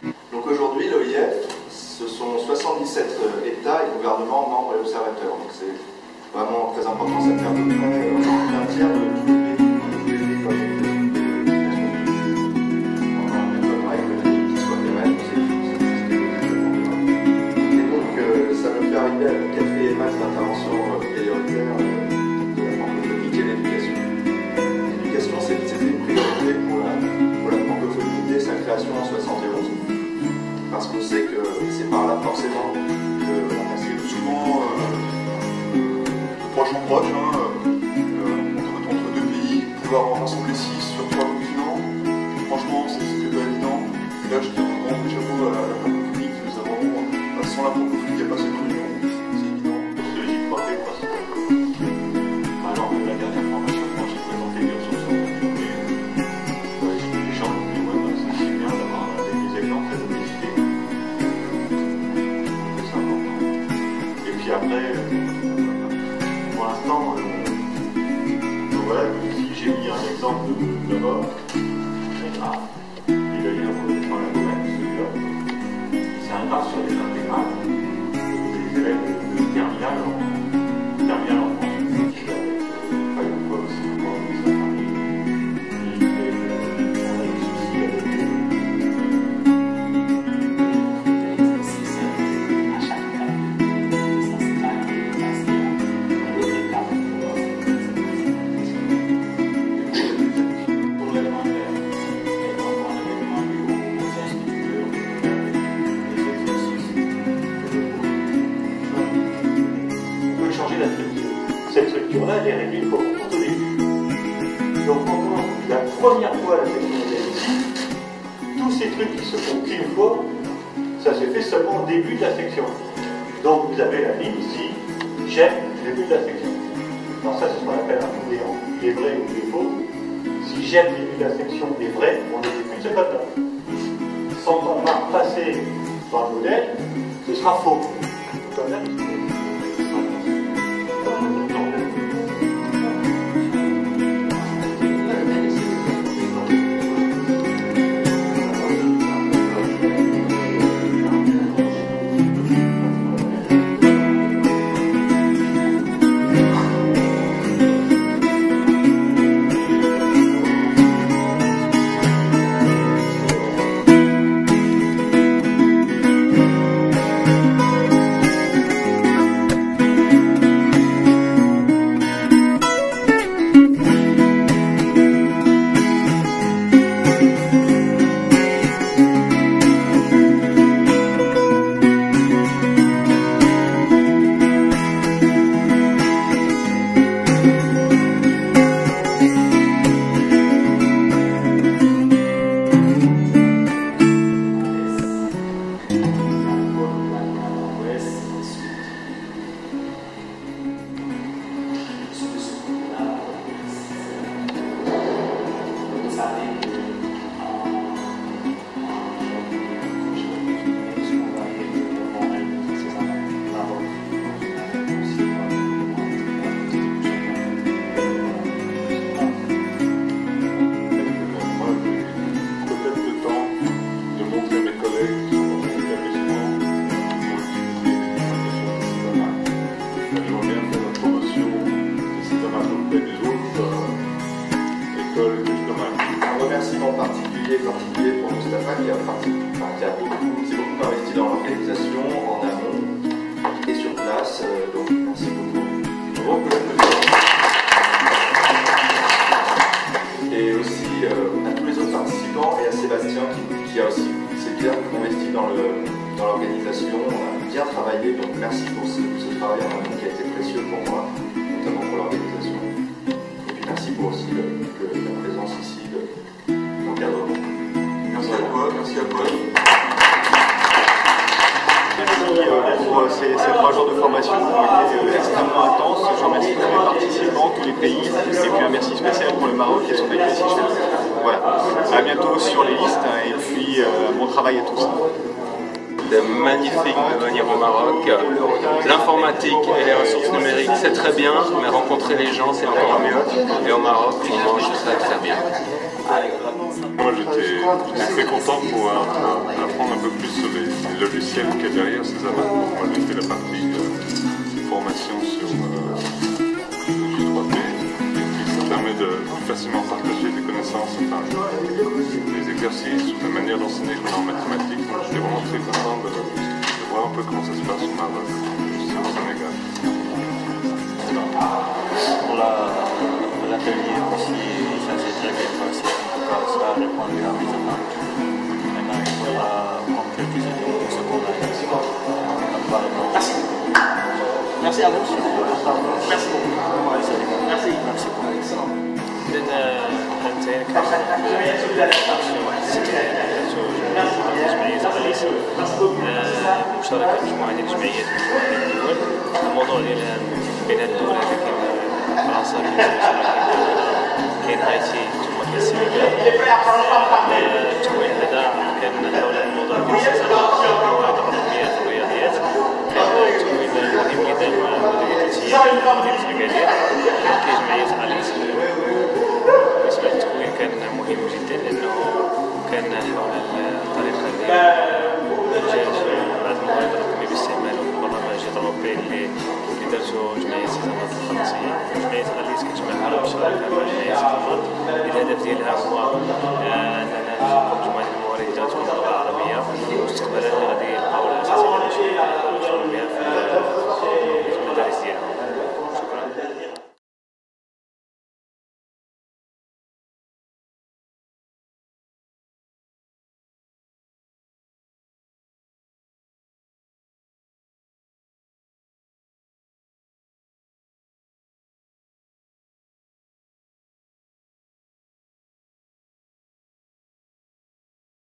Donc aujourd'hui, l'OIF, ce sont 77 États et gouvernements membres et observateurs. Donc c'est vraiment très important, ça fait à peu près un tiers de tous les pays. Arriver à la quatrième axe d'intervention prioritaire de la francophonie qui est l'éducation. L'éducation, c'était une priorité pour la francophonie dès sa création en 71. Parce qu'on sait que c'est par là forcément que c'est souvent de proche en proche, entre deux pays, pouvoir en rassembler 6 sur 3 continents. Franchement, c'était pas évident. Et là, je dis un grand chapeau à la francophonie qui nous a vraiment, sans la francophonie, il n'y a pas cette communion. Après, pour l'instant, voilà, ici j'ai mis un exemple d'abord. Il a eu un peu dans la domaine, celui-là. C'est un graphe sur les intégrales des élèves de terminale en France. Pas une fois aussi, encore ça termine. On a des soucis avec cette structure-là, elle est réduite pour tout au début. Donc, pendant la première fois la section ici, tous ces trucs qui se font qu'une fois, ça se fait seulement au début de la section. Donc, vous avez la ligne ici, j'aime le début de la section. Alors, ça, c'est ce qu'on appelle un booléen. Il est vrai ou il est faux. Si j'aime le début de la section est vrai, on exécute ce code-là. Sans qu'on va passer dans le modèle, ce sera faux. Comme là, Un remerciement particulier pour Moustapha qui s'est beaucoup investi dans l'organisation, en amont et sur place. Donc merci beaucoup. Et aussi à tous les autres participants et à Sébastien qui a aussi s'est bien investi dans l'organisation, on a bien travaillé, donc merci pour ce travail en amont qui a été précieux pour moi, notamment pour l'organisation. Et puis merci pour aussi la présence ici de l'encadrement. Merci à toi, merci à toi. Merci pour ces 3 jours de formation qui ont été extrêmement intenses. Je remercie tous les participants, tous les pays, et puis un merci spécial pour le Maroc qui sont venus ici. Voilà, à bientôt sur les listes et puis bon travail à tous. C'est magnifique de venir au Maroc. L'informatique et les ressources numériques, c'est très bien, mais rencontrer les gens, c'est encore mieux. Et au Maroc, on mange très très bien. Moi j'étais très content de pouvoir apprendre un peu plus sur les logiciels qu'il y a derrière ces amas. Moi j'ai fait la partie formation sur du 3D et ça permet de plus facilement partager des connaissances, enfin, des exercices ou la manière d'enseigner en mathématiques. Donc j'étais vraiment très content de voir un peu comment ça se passe au Maroc, au Sénégal. Pour l'atelier aussi, ça s'est très bien passé. En tout cas, ça a répondu à mes attentes. Maintenant, il faudra concrétiser ce qu'on a dit. Merci. Merci à vous. Merci beaucoup. Merci. Merci beaucoup. مشاركة مجموعة ديال الجمعيات ومجموعة ديال الدول. الموضوع ديال بين الدول هذا كاين فرنسا كاين هايتي ثم كاين السنغال. التكوين هذا كان حول الموضوع ديال السياسات الرقميات والرياضيات. كان تكوين مهم جدا للمديرية السنغالية. كاين جمعية أليس بالنسبة للتكوين كان مهم جدا لأنه كان حول الطريقة ديال بعض المواد الرقمية باستعمال برنامج أوروبي اللي درسو جمعية السيزامات الفرنسية. جمعية أليس كتجمع على مشاركة مع جمعية السيزامات. الهدف ديالها هو